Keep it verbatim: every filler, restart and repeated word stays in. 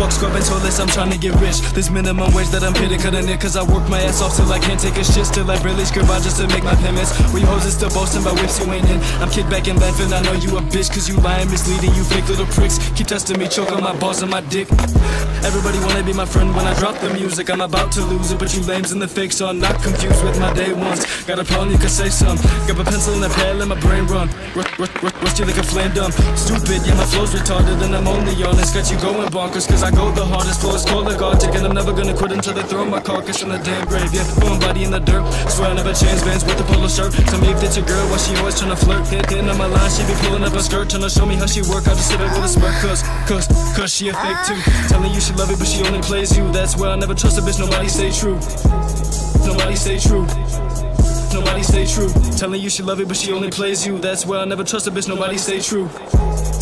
fuck scrubbing toilets, I'm trying to get rich. This minimum wage that I'm pitted, cutting it cause I work my ass off till I can't take a shit. Still I barely scrape out just to make my payments. We hoes is still boasting about whips you ain't in. I'm kicked back and laughing, I know you a bitch, cause you lying, misleading, you fake little pricks. Keep testing me, choke on my balls and my dick. Everybody wanna be my friend when I drop the music. I'm about to lose it, but you lames and the fakes are not confused with my day ones. Got a problem, you can say some. Grab a pencil and a pad, let my brain run. Rust you like a flame dumb. Stupid, yeah, my flow's retarded and I'm only honest. Got you going bonkers, cause I go the hardest. Flow is cold like Arctic and I'm never gonna quit until they throw my carcass in the damn grave. Yeah, going body in the dirt. Swear I never change Vans with the polo shirt. Tell me if it's your girl, why she always tryna flirt. Hit hitting on my line, she be pulling up her skirt. Tryna show me how she work, I just sit it with a smirk. Cause, cause, cause she a fake too. Telling you she love you, but she only plays you. That's why I never trust a bitch, nobody stay true. Nobody stay true. Nobody stay true. Telling you she love you, but she only plays you. That's why I never trust a bitch, nobody stay true.